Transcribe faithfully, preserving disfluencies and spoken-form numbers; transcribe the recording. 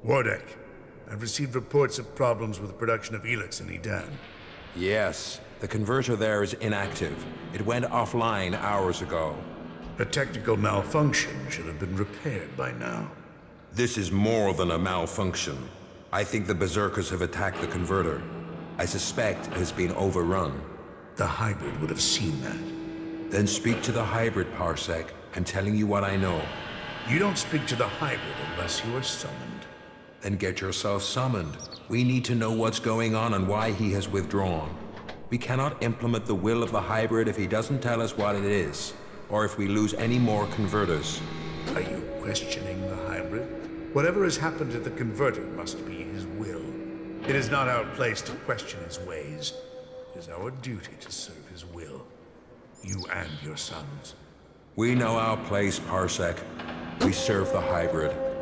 Wardek, I've received reports of problems with the production of Elex in Edan. Yes, the converter there is inactive. It went offline hours ago. A technical malfunction should have been repaired by now. This is more than a malfunction. I think the Berserkers have attacked the converter. I suspect it has been overrun. The hybrid would have seen that. Then speak to the hybrid, Parsec. I'm telling you what I know. You don't speak to the hybrid unless you are summoned. Then get yourself summoned. We need to know what's going on and why he has withdrawn. We cannot implement the will of the hybrid if he doesn't tell us what it is, or if we lose any more converters. Are you questioning the hybrid? Whatever has happened to the converter must be his will. It is not our place to question his ways. It is our duty to serve his will. You and your sons. We know our place, Parsec. We serve the hybrid.